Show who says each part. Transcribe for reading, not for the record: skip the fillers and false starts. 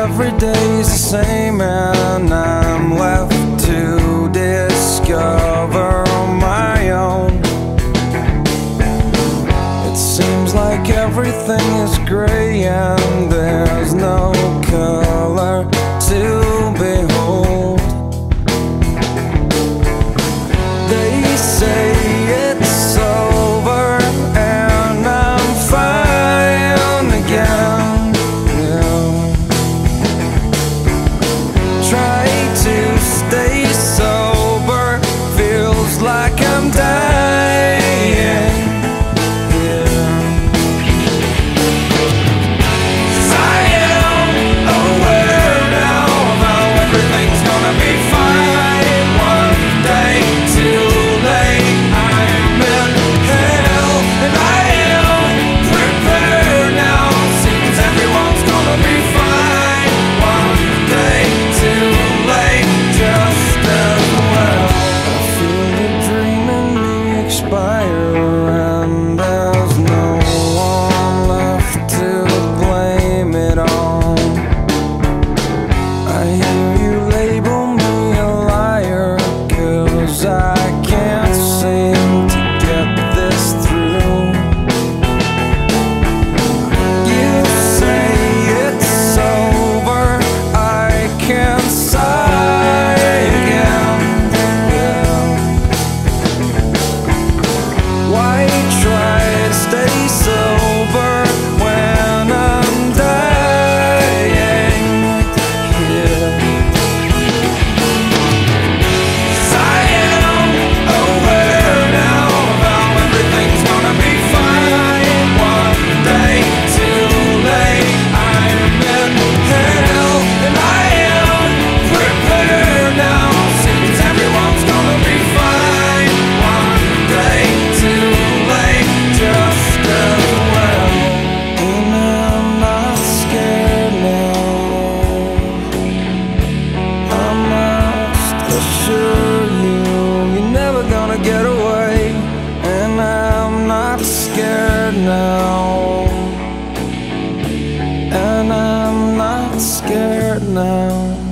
Speaker 1: every day's the same, and I'm left to discover on my own. It seems like everything is gray and there's no color to behold. They say it's over and I'm fine again. Try to stay sober, feels like I'm dying. And there's no one left to blame it on. I hear you label me a liar, 'cause I can't seem to get this through. You say it's over, I can't sigh again. Why try to stay sober when I'm dying here? 'Cause I am aware now of how everything's gonna be fine. One day too late, I'm in hell, and I am prepared now. Seems everyone's gonna be fine. One day too late, just as well. And I'm not scared now. I must assure you, you're never gonna get away. And I'm not scared now. And I'm not scared now.